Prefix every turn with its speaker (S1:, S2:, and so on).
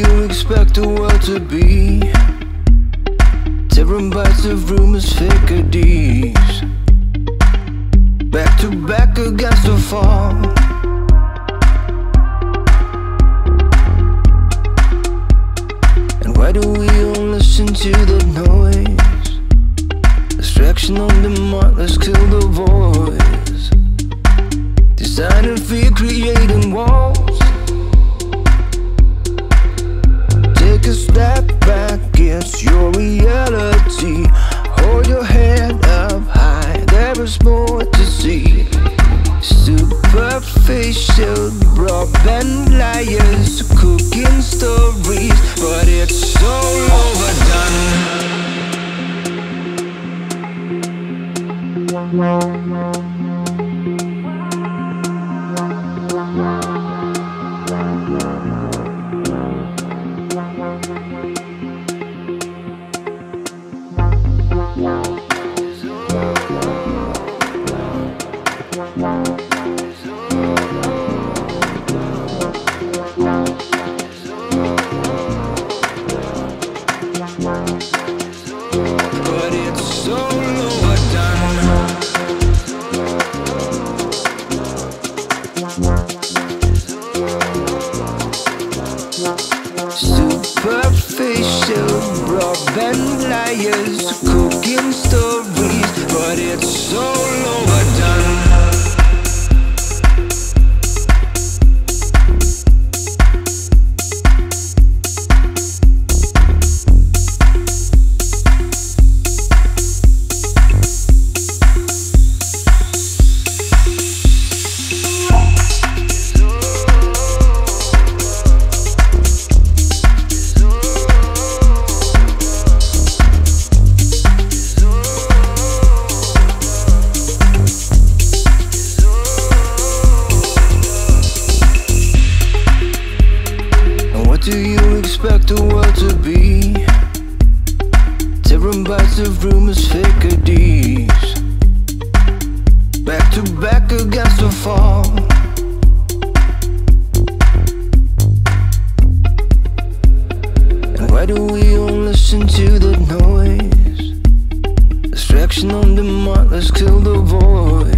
S1: you expect the world to be? Tearing bites of rumors, fake IDs, back to back against the fall. And why do we all listen to the noise? Distraction on demand, let's kill the voice. Designing fear, creating walls. Take a step back, it's your reality. Hold your head up high, there is more to see. Superficial, broadband liars, cooking stories, but it's all overdone. But it's all overdone. Superficial, broadband liars, cooking stories, but it's all overdone. What do you expect the world to be? Tearing bites of rumors, fake IDs, back to back against the fall. And why do we all listen to the noise? Distraction on demand, let's kill the voice.